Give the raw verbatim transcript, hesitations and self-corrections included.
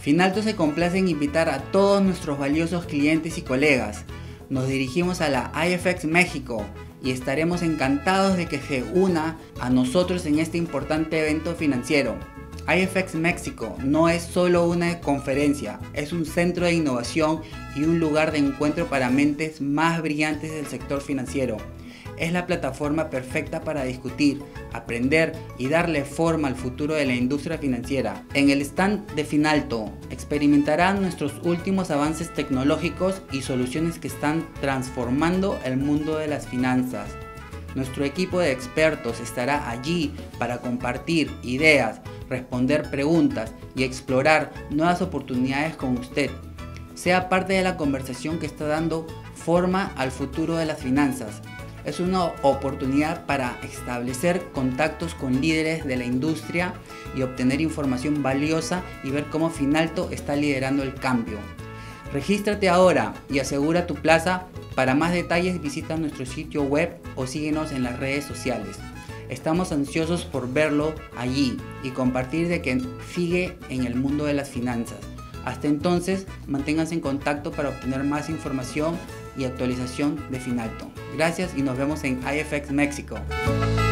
Finalto se complace en invitar a todos nuestros valiosos clientes y colegas. Nos dirigimos a la I F X México y estaremos encantados de que se una a nosotros en este importante evento financiero. I F X México no es solo una conferencia, es un centro de innovación y un lugar de encuentro para mentes más brillantes del sector financiero. Es la plataforma perfecta para discutir, aprender y darle forma al futuro de la industria financiera. En el stand de Finalto experimentarán nuestros últimos avances tecnológicos y soluciones que están transformando el mundo de las finanzas. Nuestro equipo de expertos estará allí para compartir ideas, responder preguntas y explorar nuevas oportunidades con usted. Sea parte de la conversación que está dando forma al futuro de las finanzas. Es una oportunidad para establecer contactos con líderes de la industria y obtener información valiosa y ver cómo Finalto está liderando el cambio. Regístrate ahora y asegura tu plaza. Para más detalles visita nuestro sitio web o síguenos en las redes sociales. Estamos ansiosos por verlo allí y compartir de que sigue en el mundo de las finanzas. Hasta entonces, manténganse en contacto para obtener más información y actualización de Finalto. Gracias y nos vemos en I F X México.